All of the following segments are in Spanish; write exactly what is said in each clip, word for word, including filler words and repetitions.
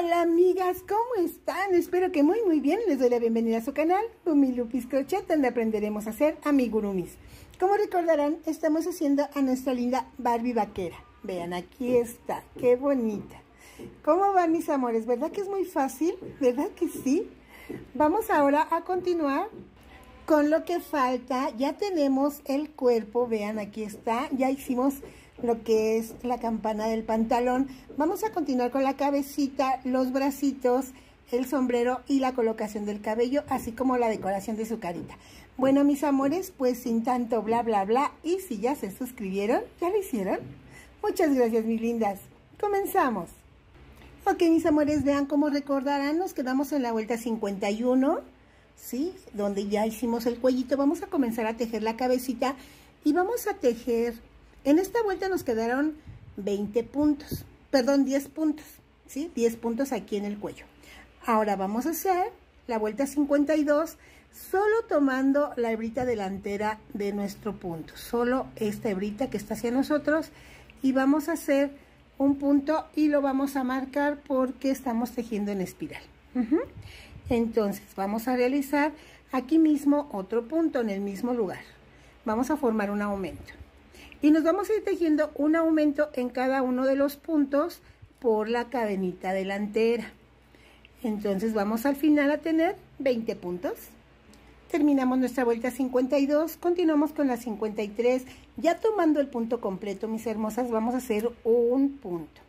Hola amigas, ¿cómo están? Espero que muy muy bien. Les doy la bienvenida a su canal, Bumi Lupis Crochet, donde aprenderemos a hacer amigurumis. Como recordarán, estamos haciendo a nuestra linda Barbie vaquera. Vean, aquí está, qué bonita. ¿Cómo van mis amores? ¿Verdad que es muy fácil? ¿Verdad que sí? Vamos ahora a continuar con lo que falta. Ya tenemos el cuerpo, vean, aquí está. Ya hicimos lo que es la campana del pantalón. Vamos a continuar con la cabecita, los bracitos, el sombrero y la colocación del cabello, así como la decoración de su carita. Bueno, mis amores, pues sin tanto bla bla bla, y si ya se suscribieron, ¿ya lo hicieron? Muchas gracias, mis lindas. Comenzamos. Ok, mis amores, vean, como recordarán, nos quedamos en la vuelta cincuenta y uno, ¿sí? Donde ya hicimos el cuellito. Vamos a comenzar a tejer la cabecita y vamos a tejer. En esta vuelta nos quedaron veinte puntos, perdón, diez puntos, ¿sí? diez puntos aquí en el cuello. Ahora vamos a hacer la vuelta cincuenta y dos, solo tomando la hebrita delantera de nuestro punto, solo esta hebrita que está hacia nosotros, y vamos a hacer un punto y lo vamos a marcar porque estamos tejiendo en espiral. Uh-huh. Entonces vamos a realizar aquí mismo otro punto en el mismo lugar. Vamos a formar un aumento. Y nos vamos a ir tejiendo un aumento en cada uno de los puntos por la cadenita delantera. Entonces vamos al final a tener veinte puntos. Terminamos nuestra vuelta cincuenta y dos, continuamos con la cincuenta y tres. Ya tomando el punto completo, mis hermosas, vamos a hacer un punto.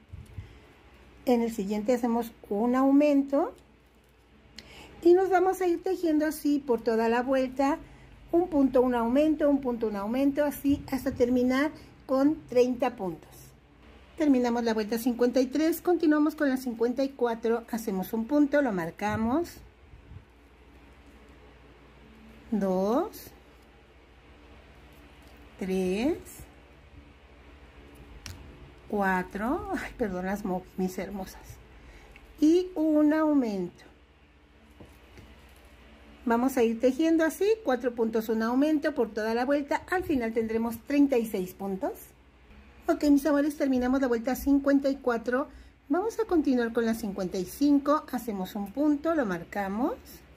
En el siguiente hacemos un aumento. Y nos vamos a ir tejiendo así por toda la vuelta. Un punto, un aumento, un punto, un aumento, así hasta terminar con treinta puntos. Terminamos la vuelta cincuenta y tres, continuamos con la cincuenta y cuatro, hacemos un punto, lo marcamos. dos, tres, cuatro, ay, perdón las moví, mis hermosas. Y un aumento. Vamos a ir tejiendo así, cuatro puntos, un aumento por toda la vuelta. Al final tendremos treinta y seis puntos. Ok, mis amores, terminamos la vuelta cincuenta y cuatro. Vamos a continuar con la cincuenta y cinco. Hacemos un punto, lo marcamos.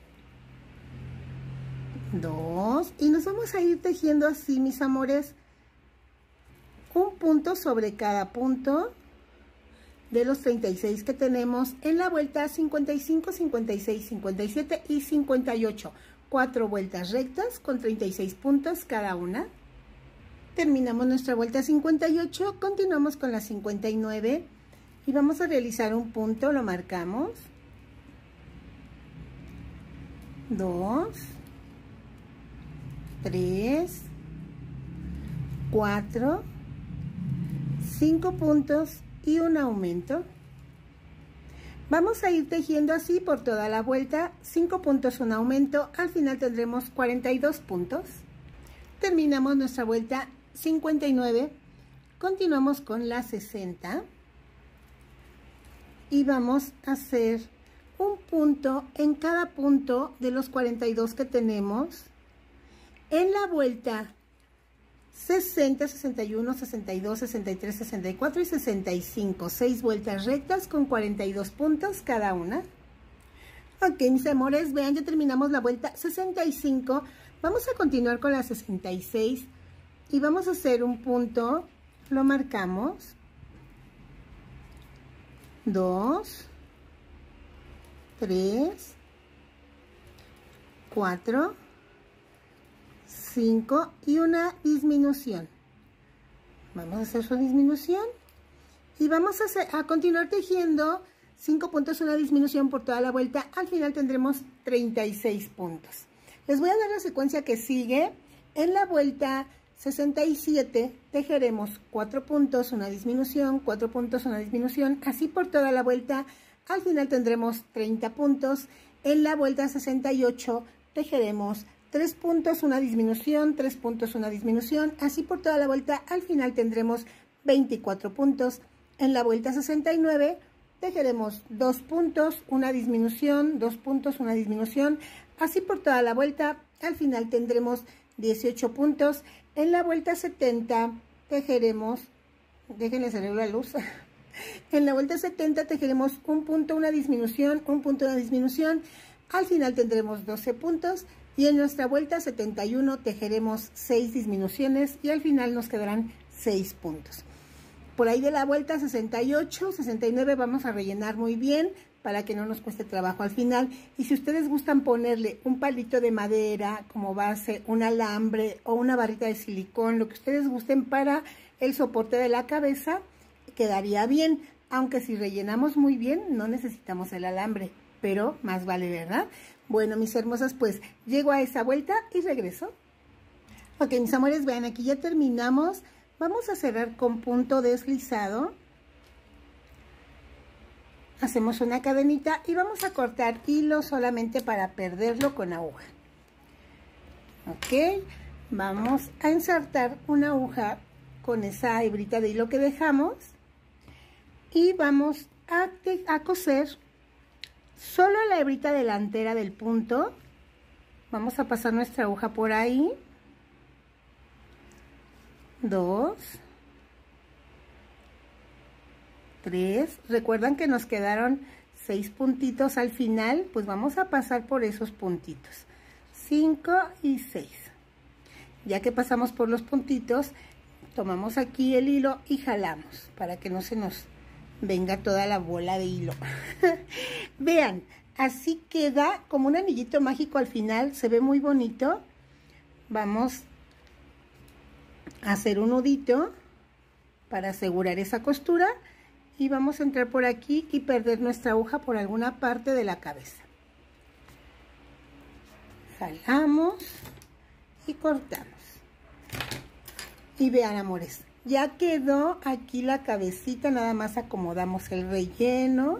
dos. Y nos vamos a ir tejiendo así, mis amores, un punto sobre cada punto de los treinta y seis que tenemos en la vuelta cincuenta y cinco, cincuenta y seis, cincuenta y siete y cincuenta y ocho. Cuatro vueltas rectas con treinta y seis puntos cada una. Terminamos nuestra vuelta cincuenta y ocho, continuamos con la cincuenta y nueve y vamos a realizar un punto, lo marcamos. dos, tres, cuatro, cinco puntos y un aumento. Vamos a ir tejiendo así por toda la vuelta, cinco puntos, un aumento. Al final tendremos cuarenta y dos puntos. Terminamos nuestra vuelta cincuenta y nueve, continuamos con la sesenta y vamos a hacer un punto en cada punto de los cuarenta y dos que tenemos en la vuelta sesenta, sesenta y uno, sesenta y dos, sesenta y tres, sesenta y cuatro y sesenta y cinco. seis vueltas rectas con cuarenta y dos puntos cada una. Ok, mis amores, vean, ya terminamos la vuelta sesenta y cinco. Vamos a continuar con la sesenta y seis y vamos a hacer un punto, lo marcamos. dos, tres, cuatro, cinco y una disminución. Vamos a hacer su disminución y vamos a, hacer, a continuar tejiendo cinco puntos, una disminución por toda la vuelta. Al final tendremos treinta y seis puntos. Les voy a dar la secuencia que sigue. En la vuelta sesenta y siete tejeremos cuatro puntos, una disminución, cuatro puntos, una disminución, así por toda la vuelta. Al final tendremos treinta puntos. En la vuelta sesenta y ocho tejeremos tres puntos, una disminución, tres puntos, una disminución, así por toda la vuelta. Al final tendremos veinticuatro puntos. En la vuelta sesenta y nueve tejeremos dos puntos, una disminución, dos puntos, una disminución, así por toda la vuelta. Al final tendremos dieciocho puntos. En la vuelta setenta tejeremos, déjenles salir la luz, En la vuelta setenta tejeremos un punto, una disminución, un punto, una disminución. Al final tendremos doce puntos y en nuestra vuelta setenta y uno tejeremos seis disminuciones y al final nos quedarán seis puntos. Por ahí de la vuelta sesenta y ocho, sesenta y nueve vamos a rellenar muy bien para que no nos cueste trabajo al final. Y si ustedes gustan ponerle un palito de madera como base, un alambre o una barrita de silicón, lo que ustedes gusten para el soporte de la cabeza, quedaría bien. Aunque si rellenamos muy bien, no necesitamos el alambre, pero más vale, ¿verdad? Bueno, mis hermosas, pues llego a esa vuelta y regreso. Ok, mis amores, vean, aquí ya terminamos. Vamos a cerrar con punto deslizado. Hacemos una cadenita y vamos a cortar hilo solamente para perderlo con aguja. Ok, vamos a insertar una aguja con esa hebrita de hilo que dejamos y vamos a, a coser solo la hebrita delantera del punto. Vamos a pasar nuestra aguja por ahí. Dos, tres, recuerdan que nos quedaron seis puntitos al final, pues vamos a pasar por esos puntitos, cinco y seis. Ya que pasamos por los puntitos, tomamos aquí el hilo y jalamos para que no se nos venga toda la bola de hilo. Vean, así queda como un anillito mágico al final, se ve muy bonito. Vamos hacer un nudito para asegurar esa costura y vamos a entrar por aquí y perder nuestra aguja por alguna parte de la cabeza. Jalamos y cortamos. Y vean, amores, ya quedó aquí la cabecita, nada más acomodamos el relleno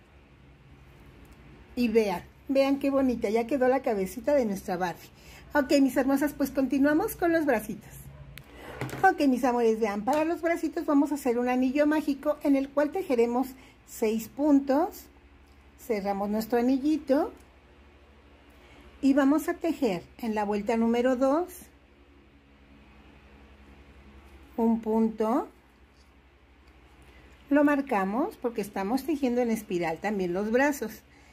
y vean, vean qué bonita, ya quedó la cabecita de nuestra Barbie. Ok, mis hermosas, pues continuamos con los bracitos. Ok, mis amores, vean, para los bracitos vamos a hacer un anillo mágico en el cual tejeremos seis puntos. Cerramos nuestro anillito y vamos a tejer en la vuelta número dos un punto. Lo marcamos porque estamos tejiendo en espiral también los brazos.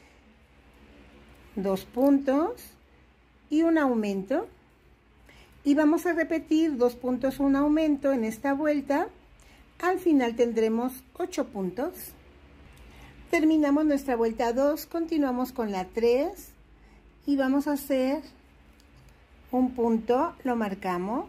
Dos puntos y un aumento. Y vamos a repetir dos puntos, un aumento en esta vuelta. Al final tendremos ocho puntos. Terminamos nuestra vuelta dos, continuamos con la tres y vamos a hacer un punto, lo marcamos.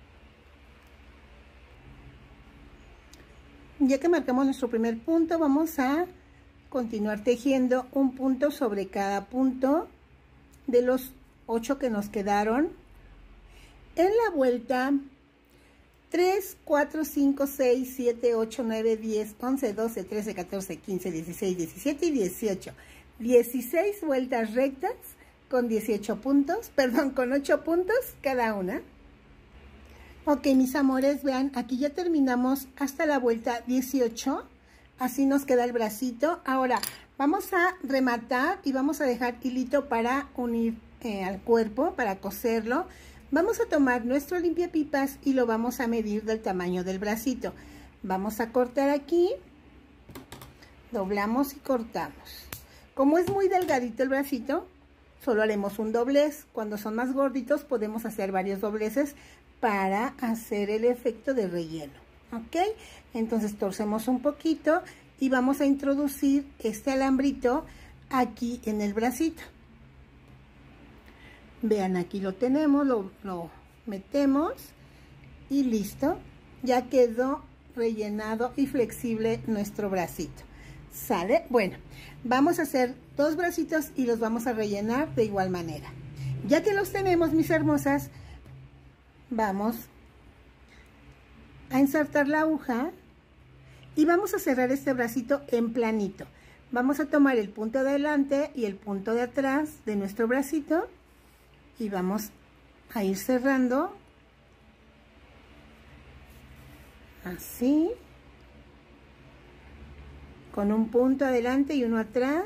Ya que marcamos nuestro primer punto, vamos a continuar tejiendo un punto sobre cada punto de los ocho que nos quedaron. En la vuelta tres, cuatro, cinco, seis, siete, ocho, nueve, diez, once, doce, trece, catorce, quince, dieciséis, diecisiete y dieciocho. dieciséis vueltas rectas con dieciocho puntos, perdón, con ocho puntos cada una. Ok, mis amores, vean, aquí ya terminamos hasta la vuelta dieciocho. Así nos queda el bracito. Ahora vamos a rematar y vamos a dejar hilito para unir eh, al cuerpo, para coserlo. Vamos a tomar nuestro limpiapipas y lo vamos a medir del tamaño del bracito. Vamos a cortar aquí, doblamos y cortamos. Como es muy delgadito el bracito, solo haremos un doblez. Cuando son más gorditos podemos hacer varios dobleces para hacer el efecto de relleno. ¿Ok? Entonces torcemos un poquito y vamos a introducir este alambrito aquí en el bracito. Vean, aquí lo tenemos, lo, lo metemos y listo. Ya quedó rellenado y flexible nuestro bracito. ¿Sale? Bueno, vamos a hacer dos bracitos y los vamos a rellenar de igual manera. Ya que los tenemos, mis hermosas, vamos a insertar la aguja y vamos a cerrar este bracito en planito. Vamos a tomar el punto de adelante y el punto de atrás de nuestro bracito y vamos a ir cerrando así, con un punto adelante y uno atrás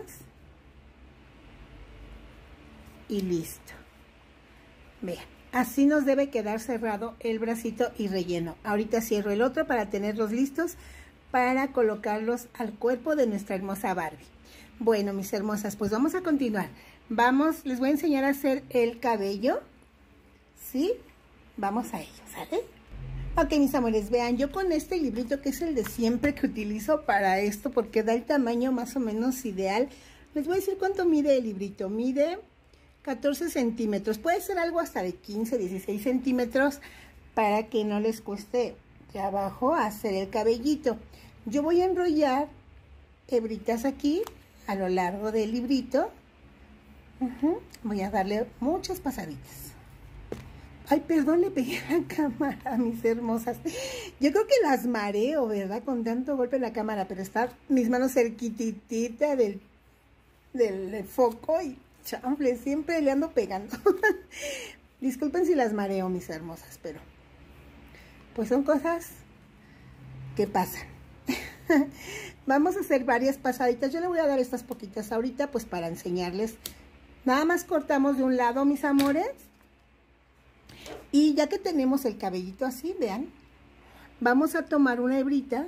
y listo. Vean, así nos debe quedar cerrado el bracito y relleno. Ahorita cierro el otro para tenerlos listos para colocarlos al cuerpo de nuestra hermosa Barbie. Bueno, mis hermosas, pues vamos a continuar. Vamos, les voy a enseñar a hacer el cabello, ¿sí? Vamos a ello, ¿sale? Ok, mis amores, vean, yo con este librito que es el de siempre que utilizo para esto, porque da el tamaño más o menos ideal. Les voy a decir cuánto mide el librito. Mide catorce centímetros, puede ser algo hasta de quince, dieciséis centímetros, para que no les cueste trabajo hacer el cabellito. Yo voy a enrollar hebritas aquí a lo largo del librito. Uh-huh. Voy a darle muchas pasaditas. Ay, perdón, le pegué a la cámara, mis hermosas. Yo creo que las mareo, ¿verdad? Con tanto golpe en la cámara, pero está mis manos cerquitita del, del, del foco y chanfle, siempre le ando pegando. Disculpen si las mareo, mis hermosas, pero pues son cosas que pasan. Vamos a hacer varias pasaditas. Yo le voy a dar estas poquitas ahorita, pues para enseñarles. Nada más cortamos de un lado, mis amores. Y ya que tenemos el cabellito así, vean, vamos a tomar una hebrita,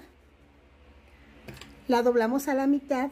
la doblamos a la mitad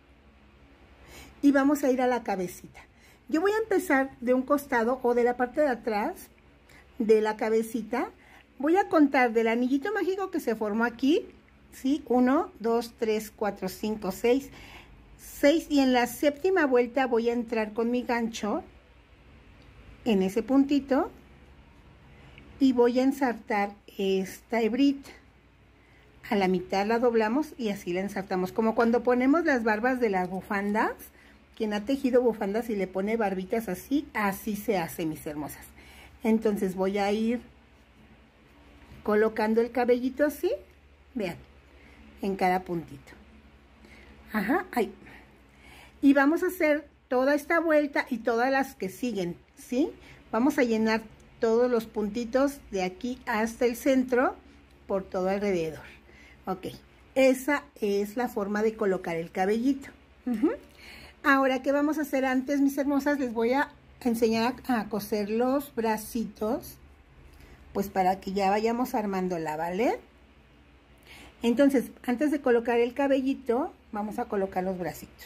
y vamos a ir a la cabecita. Yo voy a empezar de un costado o de la parte de atrás de la cabecita. Voy a contar del anillito mágico que se formó aquí, ¿sí? uno, dos, tres, cuatro, cinco, seis, seis, y en la séptima vuelta voy a entrar con mi gancho en ese puntito. Y voy a ensartar esta hebrita. A la mitad la doblamos y así la ensartamos. Como cuando ponemos las barbas de las bufandas. Quien ha tejido bufandas y le pone barbitas así, así se hace, mis hermosas. Entonces voy a ir colocando el cabellito así. Vean, en cada puntito. Ajá, ahí. Y vamos a hacer toda esta vuelta y todas las que siguen, ¿sí? Vamos a llenar todos los puntitos de aquí hasta el centro por todo alrededor. Ok, esa es la forma de colocar el cabellito. Uh-huh. Ahora, ¿qué vamos a hacer antes, mis hermosas? Les voy a enseñar a, a coser los bracitos, pues para que ya vayamos armándola, ¿vale? Entonces, antes de colocar el cabellito, vamos a colocar los bracitos.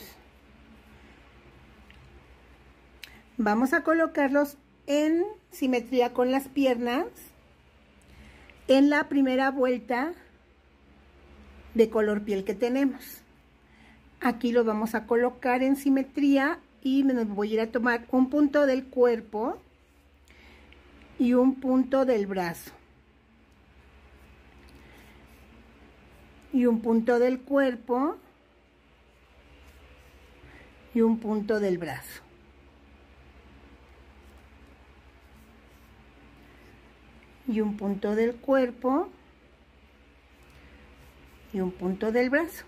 Vamos a colocarlos en simetría con las piernas en la primera vuelta de color piel que tenemos. Aquí lo vamos a colocar en simetría y me voy a ir a tomar un punto del cuerpo y un punto del brazo y un punto del cuerpo y un punto del brazo. Y un punto del cuerpo y un punto del brazo.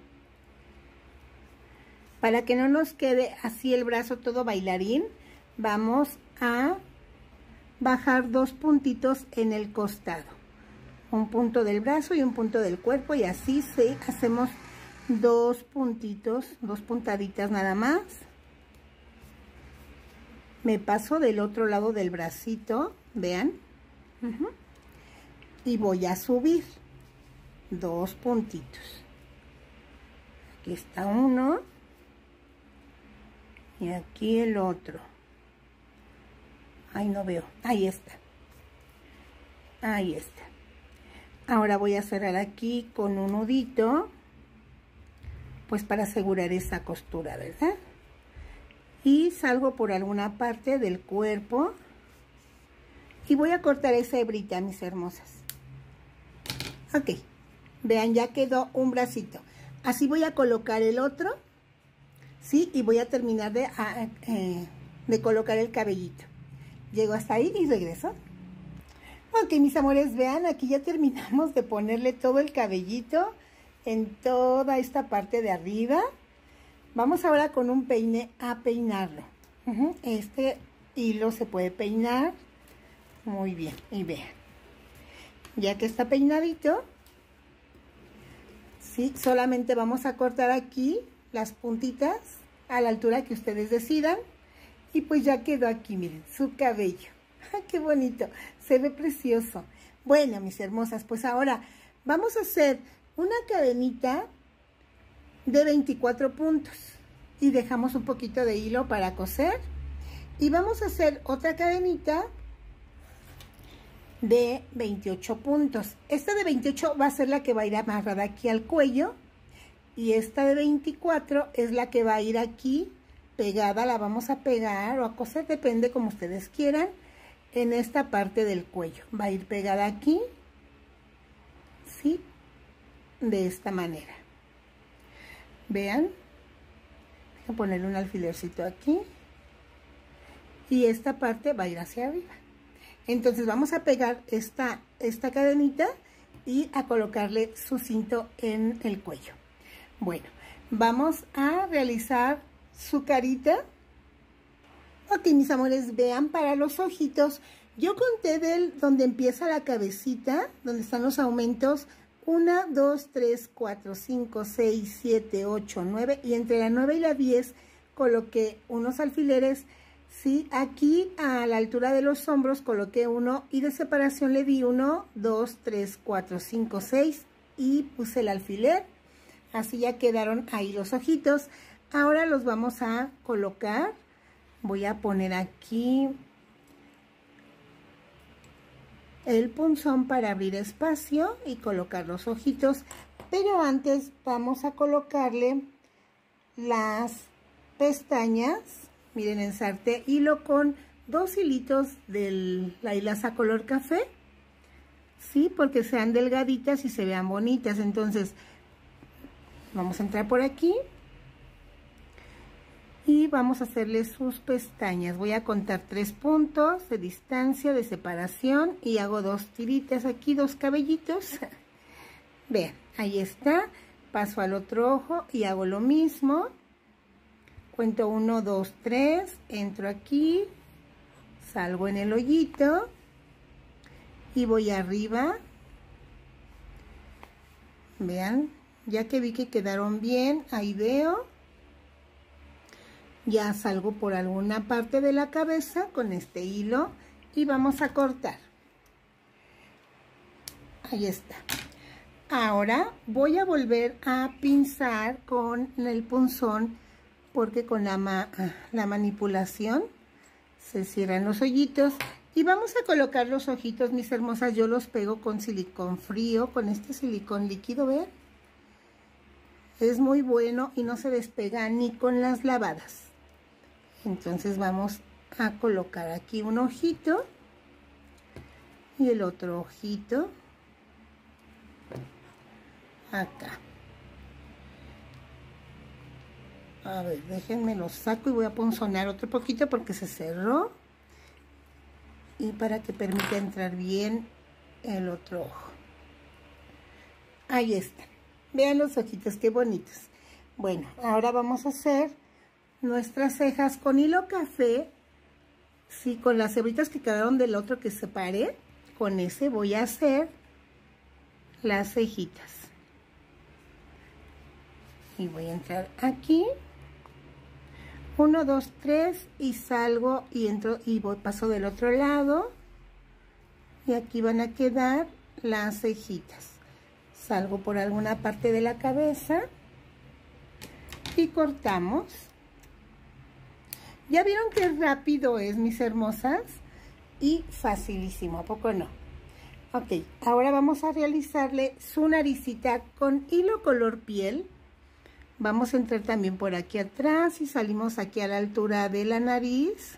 Para que no nos quede así el brazo todo bailarín, vamos a bajar dos puntitos en el costado. Un punto del brazo y un punto del cuerpo, y así se hacemos dos puntitos, dos puntaditas nada más. Me paso del otro lado del bracito, vean. Uh-huh. Y voy a subir dos puntitos. Aquí está uno y aquí el otro. Ay, no veo. Ahí está. Ahí está. Ahora voy a cerrar aquí con un nudito, pues para asegurar esa costura, ¿verdad? Y salgo por alguna parte del cuerpo. Y voy a cortar esa hebrita, mis hermosas. Ok. Vean, ya quedó un bracito. Así voy a colocar el otro. ¿Sí? Y voy a terminar de, a, eh, de colocar el cabellito. Llego hasta ahí y regreso. Ok, mis amores, vean, aquí ya terminamos de ponerle todo el cabellito en toda esta parte de arriba. Vamos ahora con un peine a peinarlo. Uh-huh. Este hilo se puede peinar. Muy bien, y vean, ya que está peinadito, sí, solamente vamos a cortar aquí las puntitas a la altura que ustedes decidan, y pues ya quedó aquí, miren, su cabello. ¡Qué bonito! Se ve precioso. Bueno, mis hermosas, pues ahora vamos a hacer una cadenita de veinticuatro puntos y dejamos un poquito de hilo para coser. Y vamos a hacer otra cadenita de veintiocho puntos. Esta de veintiocho va a ser la que va a ir amarrada aquí al cuello. Y esta de veinticuatro es la que va a ir aquí pegada. La vamos a pegar o a coser, depende como ustedes quieran, en esta parte del cuello. Va a ir pegada aquí, ¿sí? De esta manera. Vean. Voy a ponerle un alfilercito aquí. Y esta parte va a ir hacia arriba. Entonces vamos a pegar esta, esta cadenita y a colocarle su cinto en el cuello. Bueno, vamos a realizar su carita. Ok, mis amores, vean, para los ojitos, yo conté del donde empieza la cabecita, donde están los aumentos, uno, dos, tres, cuatro, cinco, seis, siete, ocho, nueve, y entre la nueve y la diez coloqué unos alfileres. Sí, aquí a la altura de los hombros coloqué uno y de separación le di uno, dos, tres, cuatro, cinco, seis y puse el alfiler. Así ya quedaron ahí los ojitos. Ahora los vamos a colocar. Voy a poner aquí el punzón para abrir espacio y colocar los ojitos. Pero antes vamos a colocarle las pestañas. Miren, ensarté hilo con dos hilitos de la hilaza color café, ¿sí? Porque sean delgaditas y se vean bonitas. Entonces, vamos a entrar por aquí y vamos a hacerle sus pestañas. Voy a contar tres puntos de distancia, de separación, y hago dos tiritas aquí, dos cabellitos. Vean, ahí está. Paso al otro ojo y hago lo mismo. Cuento uno, dos, tres, entro aquí, salgo en el hoyito y voy arriba. Vean, ya que vi que quedaron bien, ahí veo. Ya salgo por alguna parte de la cabeza con este hilo y vamos a cortar. Ahí está. Ahora voy a volver a pinzar con el punzón, porque con la, ma la manipulación se cierran los hoyitos. Y vamos a colocar los ojitos, mis hermosas. Yo los pego con silicón frío, con este silicón líquido, ¿ven? Es muy bueno y no se despega ni con las lavadas. Entonces vamos a colocar aquí un ojito y el otro ojito acá. A ver, déjenme lo saco y voy a punzonar otro poquito porque se cerró. Y para que permita entrar bien el otro ojo. Ahí está. Vean los ojitos, qué bonitos. Bueno, ahora vamos a hacer nuestras cejas con hilo café. Sí, con las hebritas que quedaron del otro que separé. Con ese voy a hacer las cejitas. Y voy a entrar aquí. Uno, dos, tres y salgo y entro y voy, paso del otro lado. Y aquí van a quedar las cejitas. Salgo por alguna parte de la cabeza y cortamos. ¿Ya vieron qué rápido es, mis hermosas? Y facilísimo, ¿a poco no? Ok, ahora vamos a realizarle su naricita con hilo color piel. Vamos a entrar también por aquí atrás y salimos aquí a la altura de la nariz.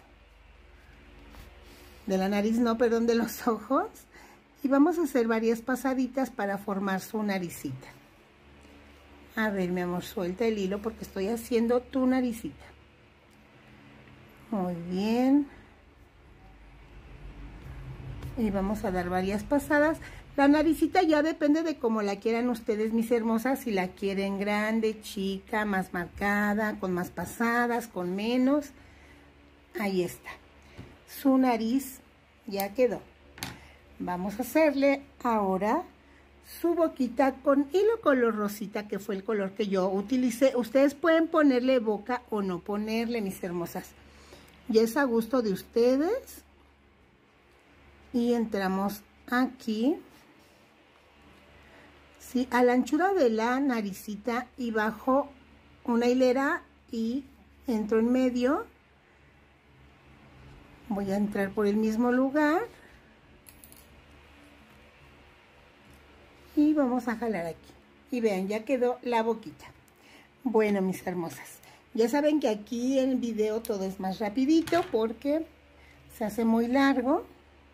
De la nariz, no, perdón, de los ojos. Y vamos a hacer varias pasaditas para formar su naricita. A ver, mi amor, suelta el hilo porque estoy haciendo tu naricita. Muy bien. Y vamos a dar varias pasadas. La naricita ya depende de cómo la quieran ustedes, mis hermosas. Si la quieren grande, chica, más marcada, con más pasadas, con menos. Ahí está. Su nariz ya quedó. Vamos a hacerle ahora su boquita con hilo color rosita, que fue el color que yo utilicé. Ustedes pueden ponerle boca o no ponerle, mis hermosas. Ya es a gusto de ustedes. Y entramos aquí. ¿sí? A la anchura de la naricita y bajo una hilera y entro en medio. Voy a entrar por el mismo lugar. Y vamos a jalar aquí. Y vean, ya quedó la boquita. Bueno, mis hermosas. Ya saben que aquí en el video todo es más rapidito porque se hace muy largo.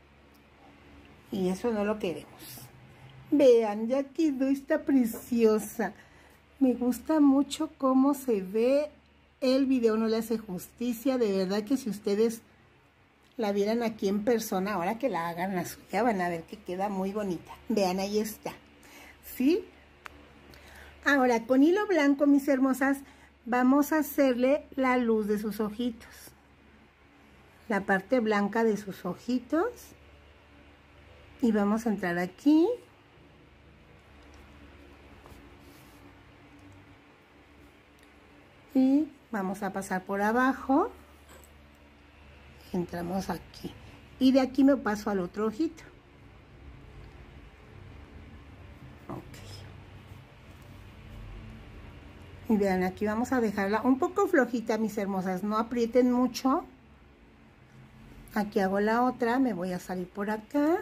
Y eso no lo queremos. Vean, ya quedó esta preciosa. Me gusta mucho cómo se ve. El video no le hace justicia. De verdad que si ustedes la vieran aquí en persona, ahora que la hagan la suya, van a ver que queda muy bonita. Vean, ahí está. ¿Sí? Ahora, con hilo blanco, mis hermosas, vamos a hacerle la luz de sus ojitos. La parte blanca de sus ojitos. Y vamos a entrar aquí. Y vamos a pasar por abajo. Entramos aquí. Y de aquí me paso al otro ojito. Y vean, aquí vamos a dejarla un poco flojita, mis hermosas. No aprieten mucho. Aquí hago la otra. Me voy a salir por acá.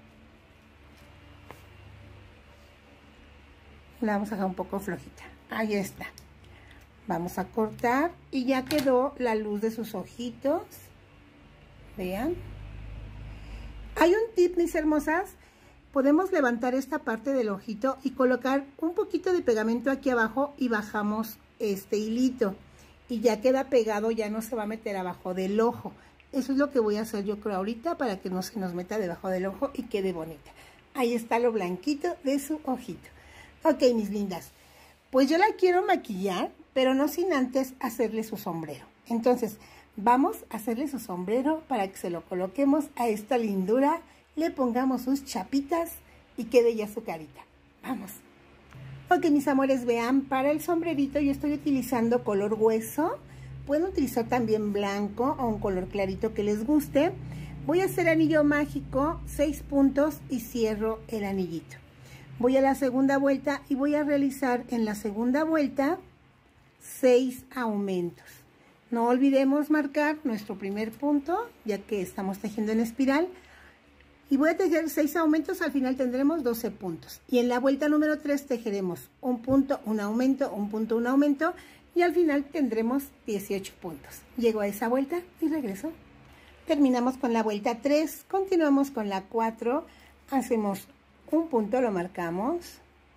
La vamos a dejar un poco flojita. Ahí está. Vamos a cortar. Y ya quedó la luz de sus ojitos. Vean. Hay un tip, mis hermosas. Podemos levantar esta parte del ojito y colocar un poquito de pegamento aquí abajo y bajamos este hilito. Y ya queda pegado, ya no se va a meter abajo del ojo. Eso es lo que voy a hacer yo creo ahorita para que no se nos meta debajo del ojo y quede bonita. Ahí está lo blanquito de su ojito. Ok, mis lindas. Pues yo la quiero maquillar, pero no sin antes hacerle su sombrero. Entonces, vamos a hacerle su sombrero para que se lo coloquemos a esta lindura. Le pongamos sus chapitas y quede ya su carita. Vamos. Ok, mis amores, vean, para el sombrerito yo estoy utilizando color hueso. Pueden utilizar también blanco o un color clarito que les guste. Voy a hacer anillo mágico, seis puntos y cierro el anillito. Voy a la segunda vuelta y voy a realizar en la segunda vuelta seis aumentos. No olvidemos marcar nuestro primer punto, ya que estamos tejiendo en espiral. Y voy a tejer seis aumentos, al final tendremos doce puntos. Y en la vuelta número tres tejeremos un punto, un aumento, un punto, un aumento. Y al final tendremos dieciocho puntos. Llego a esa vuelta y regreso. Terminamos con la vuelta tres, continuamos con la cuatro. Hacemos un punto, lo marcamos.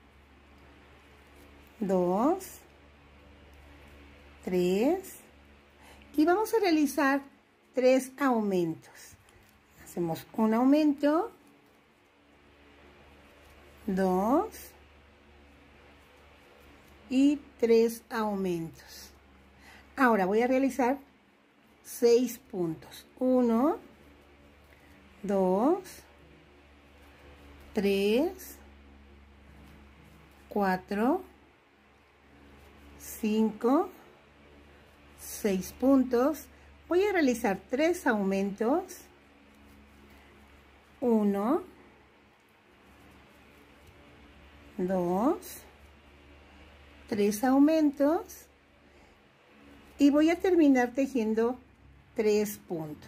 dos, tres. Y vamos a realizar tres aumentos. Hacemos un aumento, dos y tres aumentos. Ahora voy a realizar seis puntos. uno, dos, tres, cuatro, cinco, seis puntos. Voy a realizar tres aumentos. uno, dos, tres aumentos y voy a terminar tejiendo tres puntos.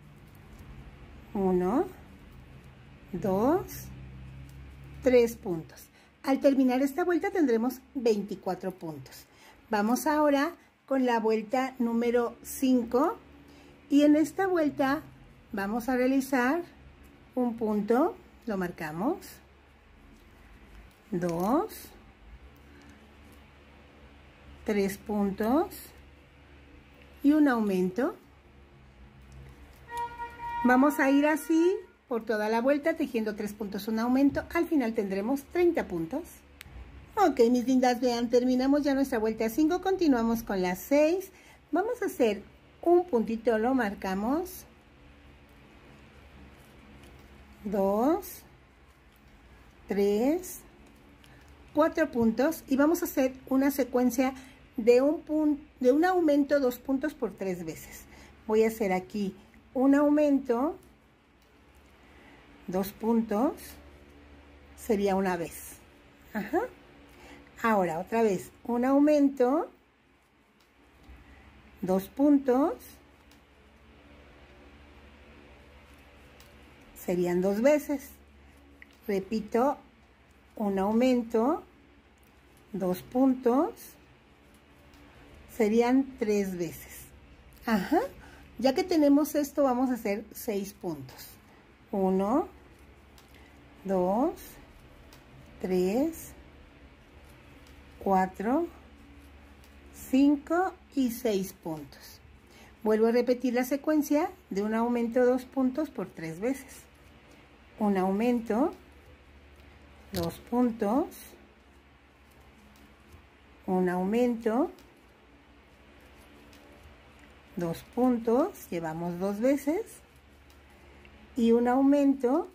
uno, dos, tres puntos. Al terminar esta vuelta tendremos veinticuatro puntos. Vamos ahora con la vuelta número cinco y en esta vuelta vamos a realizar un punto, lo marcamos, dos, tres puntos y un aumento. Vamos a ir así por toda la vuelta tejiendo tres puntos, un aumento. Al final tendremos treinta puntos. Ok, mis lindas, vean, terminamos ya nuestra vuelta cinco, continuamos con las seis. Vamos a hacer un puntito, lo marcamos, dos, tres, cuatro puntos y vamos a hacer una secuencia de un, punto, de un aumento, dos puntos por tres veces. Voy a hacer aquí un aumento, dos puntos, sería una vez, Ajá. Ahora, otra vez, un aumento, dos puntos, serían dos veces. Repito, un aumento, dos puntos, serían tres veces. Ajá. Ya que tenemos esto, vamos a hacer seis puntos. Uno, dos, tres, cuatro, cinco y seis puntos. Vuelvo a repetir la secuencia de un aumento, dos puntos por tres veces. Un aumento, dos puntos, un aumento, dos puntos, llevamos dos veces, y un aumento,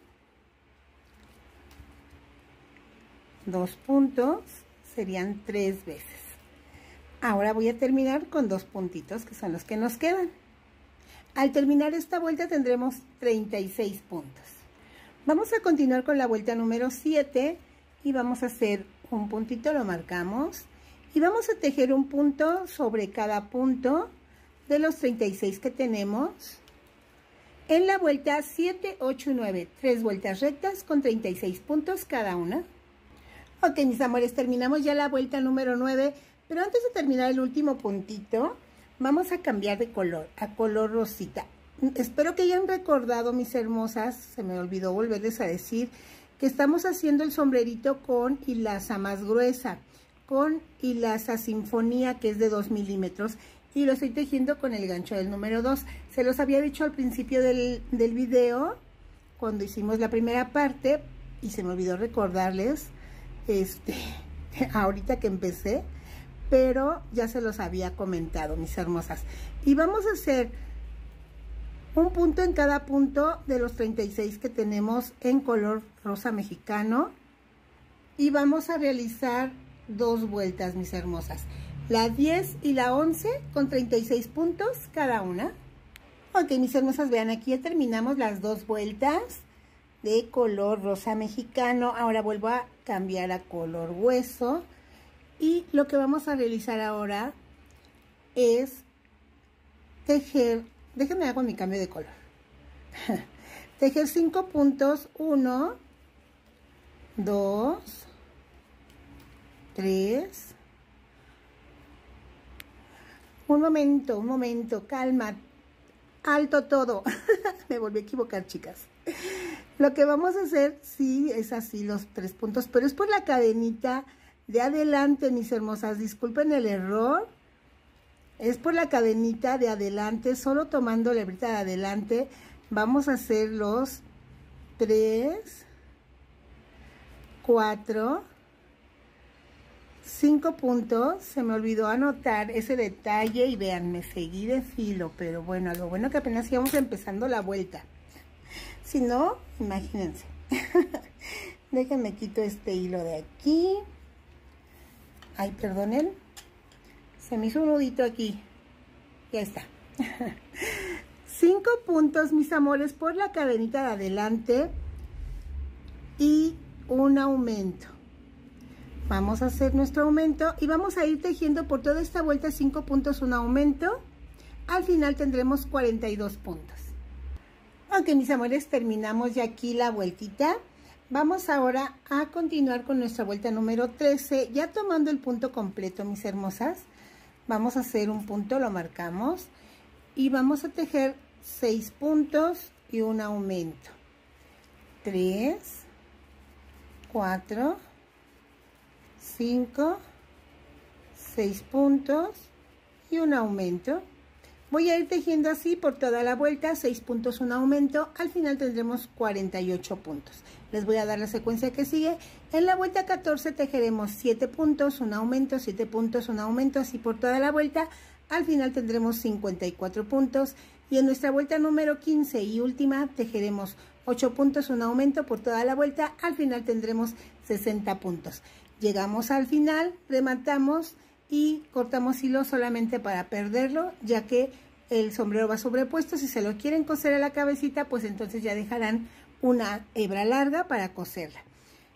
dos puntos, serían tres veces. Ahora voy a terminar con dos puntitos que son los que nos quedan. Al terminar esta vuelta tendremos treinta y seis puntos. Vamos a continuar con la vuelta número siete y vamos a hacer un puntito, lo marcamos, y vamos a tejer un punto sobre cada punto de los treinta y seis que tenemos en la vuelta siete, ocho y nueve. Tres vueltas rectas con treinta y seis puntos cada una. Ok, mis amores, terminamos ya la vuelta número nueve, pero antes de terminar el último puntito, vamos a cambiar de color, a color rosita. Espero que hayan recordado, mis hermosas, se me olvidó volverles a decir, que estamos haciendo el sombrerito con hilaza más gruesa, con hilaza sinfonía, que es de dos milímetros, y lo estoy tejiendo con el gancho del número dos. Se los había dicho al principio del, del video, cuando hicimos la primera parte, y se me olvidó recordarles, este, ahorita que empecé, pero ya se los había comentado, mis hermosas. Y vamos a hacer un punto en cada punto de los treinta y seis que tenemos en color rosa mexicano, y vamos a realizar dos vueltas, mis hermosas, la diez y la once con treinta y seis puntos cada una. Ok, mis hermosas, vean, aquí ya terminamos las dos vueltas de color rosa mexicano. Ahora vuelvo a cambiar a color hueso, y lo que vamos a realizar ahora es tejer, déjenme hago mi cambio de color, tejer cinco puntos, uno, dos, tres, un momento, un momento, calma, alto todo, me volví a equivocar, chicas. Lo que vamos a hacer, sí, es así los tres puntos, pero es por la cadenita de adelante, mis hermosas, disculpen el error, es por la cadenita de adelante, solo tomando la hebrita de adelante, vamos a hacer los tres, cuatro, cinco puntos. Se me olvidó anotar ese detalle y vean, me seguí de filo, pero bueno, lo bueno que apenas íbamos empezando la vuelta. Si no, imagínense. Déjenme quito este hilo de aquí. Ay, perdonen. Se me hizo un nudito aquí. Ya está. Cinco puntos, mis amores, por la cadenita de adelante y un aumento. Vamos a hacer nuestro aumento y vamos a ir tejiendo por toda esta vuelta cinco puntos, un aumento. Al final tendremos cuarenta y dos puntos. Ok, mis amores, terminamos ya aquí la vueltita. Vamos ahora a continuar con nuestra vuelta número trece, ya tomando el punto completo, mis hermosas. Vamos a hacer un punto, lo marcamos, y vamos a tejer seis puntos y un aumento. tres, cuatro, cinco, seis puntos y un aumento. Voy a ir tejiendo así por toda la vuelta, seis puntos, un aumento. Al final tendremos cuarenta y ocho puntos. Les voy a dar la secuencia que sigue. En la vuelta catorce tejeremos siete puntos, un aumento, siete puntos, un aumento, así por toda la vuelta. Al final tendremos cincuenta y cuatro puntos. Y en nuestra vuelta número quince y última tejeremos ocho puntos, un aumento por toda la vuelta. Al final tendremos sesenta puntos. Llegamos al final, rematamos y cortamos hilo solamente para perderlo, ya que el sombrero va sobrepuesto. Si se lo quieren coser a la cabecita, pues entonces ya dejarán una hebra larga para coserla.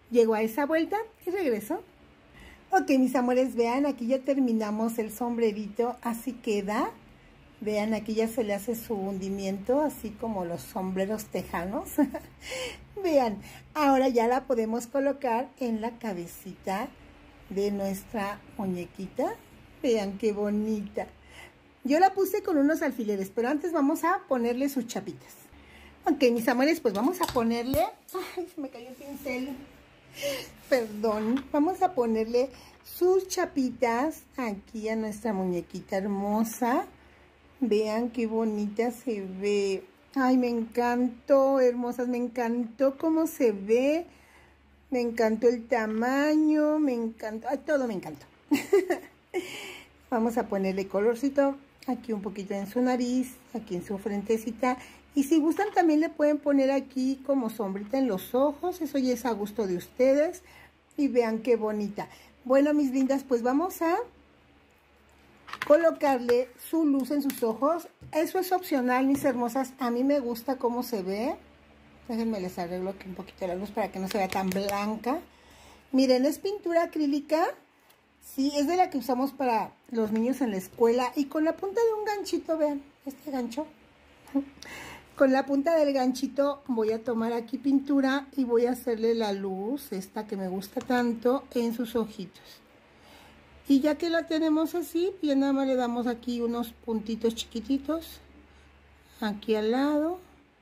llego a esa vuelta y regreso. Ok, mis amores, vean, aquí ya terminamos el sombrerito, así queda. Vean, aquí ya se le hace su hundimiento, así como los sombreros tejanos. Vean, ahora ya la podemos colocar en la cabecita de nuestra muñequita. Vean qué bonita. Yo la puse con unos alfileres, pero antes vamos a ponerle sus chapitas. Ok, mis amores, pues vamos a ponerle... Ay, se me cayó el pincel. Perdón. Vamos a ponerle sus chapitas aquí a nuestra muñequita hermosa. Vean qué bonita se ve. Ay, me encantó, hermosas, me encantó cómo se ve. Me encantó el tamaño, me encantó, ay, todo me encantó. Vamos a ponerle colorcito aquí un poquito en su nariz, aquí en su frentecita. Y si gustan también le pueden poner aquí como sombrita en los ojos, eso ya es a gusto de ustedes. Y vean qué bonita. Bueno, mis lindas, pues vamos a colocarle su luz en sus ojos. Eso es opcional, mis hermosas. A mí me gusta cómo se ve. Déjenme les arreglo aquí un poquito la luz para que no se vea tan blanca. Miren, es pintura acrílica. Sí, es de la que usamos para los niños en la escuela. Y con la punta de un ganchito, vean, este gancho. Con la punta del ganchito voy a tomar aquí pintura y voy a hacerle la luz, esta que me gusta tanto, en sus ojitos. Y ya que la tenemos así, bien nada más le damos aquí unos puntitos chiquititos, aquí al lado.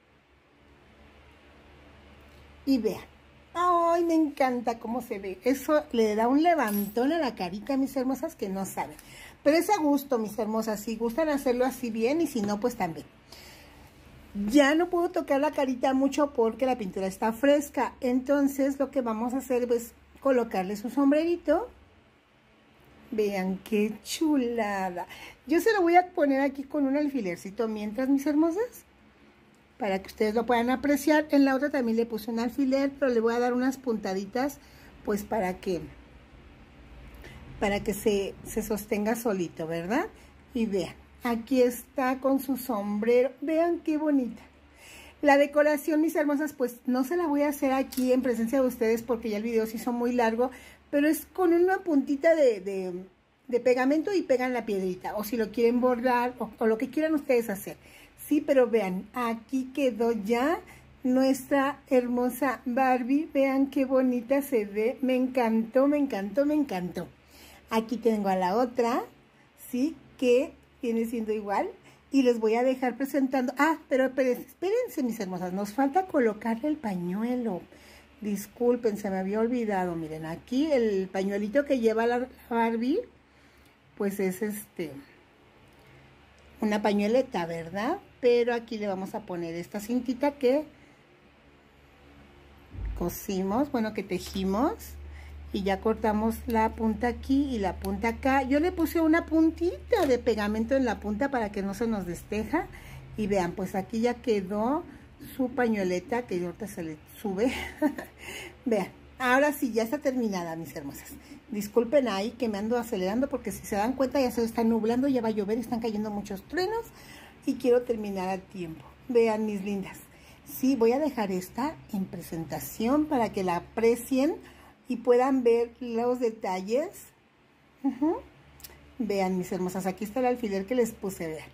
Y vean, ¡ay, me encanta cómo se ve! Eso le da un levantón a la carita, mis hermosas, que no saben. Pero es a gusto, mis hermosas, si gustan hacerlo así bien y si no, pues también. Ya no puedo tocar la carita mucho porque la pintura está fresca. Entonces lo que vamos a hacer es colocarle su sombrerito. Vean qué chulada. Yo se lo voy a poner aquí con un alfilercito mientras, mis hermosas, para que ustedes lo puedan apreciar. En la otra también le puse un alfiler, pero le voy a dar unas puntaditas, pues para que, para que se, se sostenga solito, ¿verdad? Y vean, aquí está con su sombrero. Vean qué bonita. La decoración, mis hermosas, pues no se la voy a hacer aquí en presencia de ustedes porque ya el video se hizo muy largo, pero es con una puntita de, de, de pegamento y pegan la piedrita, o si lo quieren bordar, o, o lo que quieran ustedes hacer. Sí, pero vean, aquí quedó ya nuestra hermosa Barbie. Vean qué bonita se ve. Me encantó, me encantó, me encantó. Aquí tengo a la otra, sí, que viene siendo igual. Y les voy a dejar presentando. Ah, pero espérense, espérense, mis hermosas. Nos falta colocarle el pañuelo. Disculpen, se me había olvidado. Miren, aquí el pañuelito que lleva la Barbie, pues es este... una pañueleta, ¿verdad? Pero aquí le vamos a poner esta cintita que cosimos, bueno, que tejimos. Y ya cortamos la punta aquí y la punta acá. Yo le puse una puntita de pegamento en la punta para que no se nos desteja. Y vean, pues aquí ya quedó su pañueleta, que ahorita se le sube. Vean, ahora sí, ya está terminada, mis hermosas. Disculpen ahí que me ando acelerando porque si se dan cuenta ya se está nublando, ya va a llover, están cayendo muchos truenos y quiero terminar a tiempo. Vean, mis lindas. Sí, voy a dejar esta en presentación para que la aprecien y puedan ver los detalles. Uh-huh. Vean, mis hermosas, aquí está el alfiler que les puse, vean.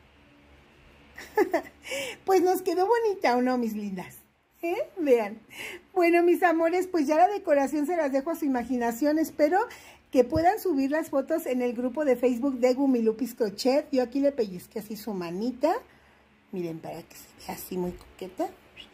Pues nos quedó bonita, ¿o no, mis lindas? ¿Eh? Vean. Bueno, mis amores, pues ya la decoración se las dejo a su imaginación. Espero que puedan subir las fotos en el grupo de Facebook de Gumilupis Crochet. Yo aquí le pellizqué así su manita. Miren, para que se vea así muy coqueta.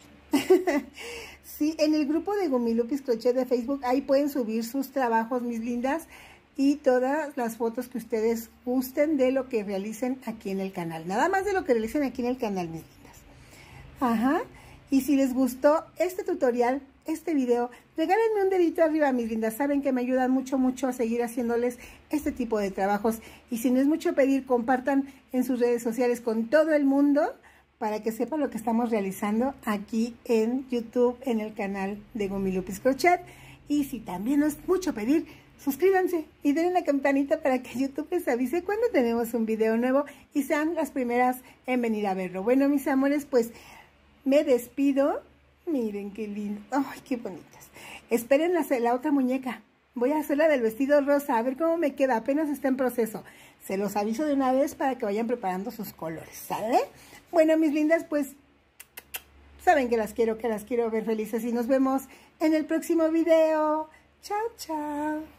Sí, en el grupo de Gumilupis Crochet de Facebook, ahí pueden subir sus trabajos, mis lindas, y todas las fotos que ustedes gusten de lo que realicen aquí en el canal. Nada más de lo que realicen aquí en el canal, mis lindas. Ajá. Y si les gustó este tutorial, este video, regálenme un dedito arriba, mis lindas. Saben que me ayudan mucho, mucho a seguir haciéndoles este tipo de trabajos. Y si no es mucho pedir, compartan en sus redes sociales con todo el mundo para que sepan lo que estamos realizando aquí en YouTube, en el canal de Gumilupis Crochet. Y si también no es mucho pedir, suscríbanse y denle la campanita para que YouTube les avise cuando tenemos un video nuevo y sean las primeras en venir a verlo. Bueno, mis amores, pues me despido. Miren qué lindo. Ay, qué bonitas. Esperen la, la otra muñeca. Voy a hacer la del vestido rosa, a ver cómo me queda. Apenas está en proceso. Se los aviso de una vez para que vayan preparando sus colores, ¿sale? Bueno, mis lindas, pues saben que las quiero, que las quiero ver felices y nos vemos en el próximo video. Chao, chao.